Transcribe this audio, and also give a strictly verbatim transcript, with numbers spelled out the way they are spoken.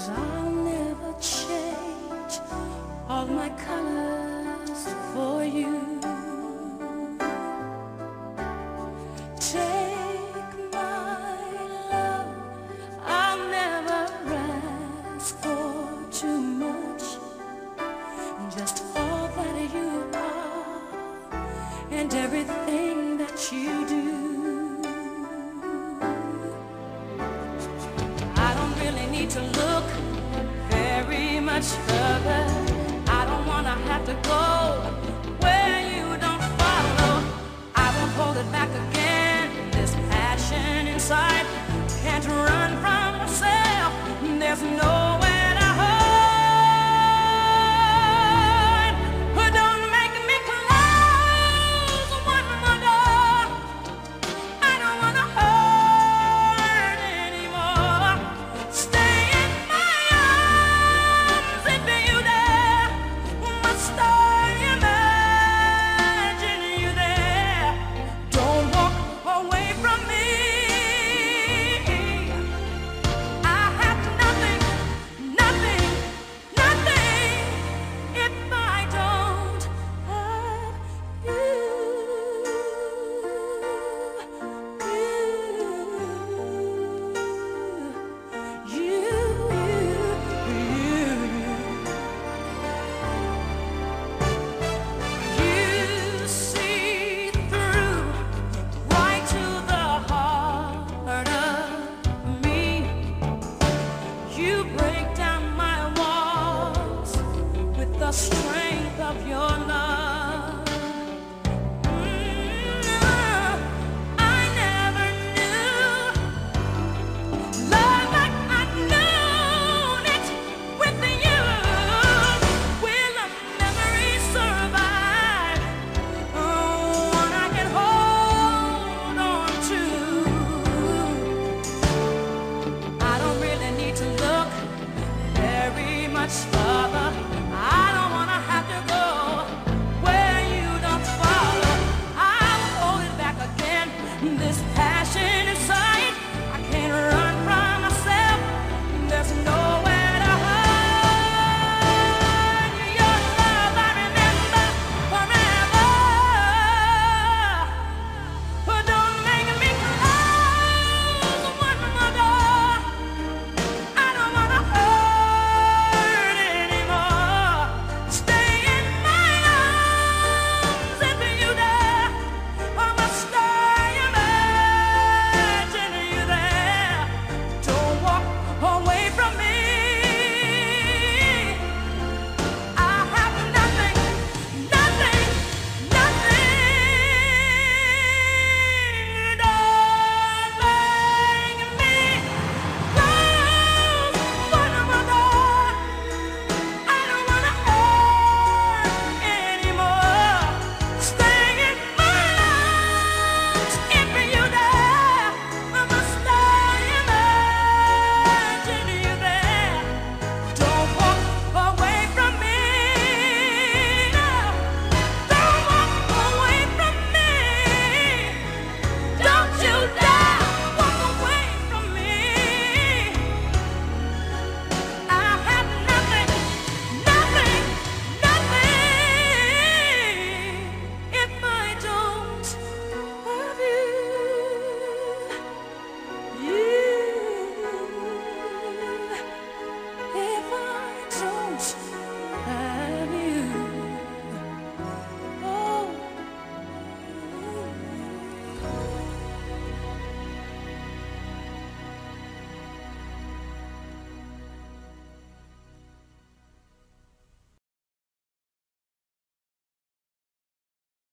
I'll never change all my colors for you. Take my love, I'll never ask for too much. Just all that you are and everything that you do. I don't really need to look very much further. I don't wanna have to go where you don't follow. I won't hold it back again. This passion inside can't run from myself. There's nowhere to hide. But don't make me close one more door. I don't wanna hurt anymore. Stay in my arms if you dare. Must I imagine you there? Don't walk away from me. I have nothing, nothing, nothing if I don't have you. You, you, you, you see through right to the heart of me. You break down my walls with the strength of your love.